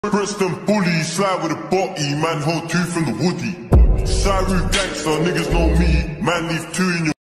Brixton bully, slide with a body, man hold two from the woody. Side roof gangster, niggas know me, man leave two in your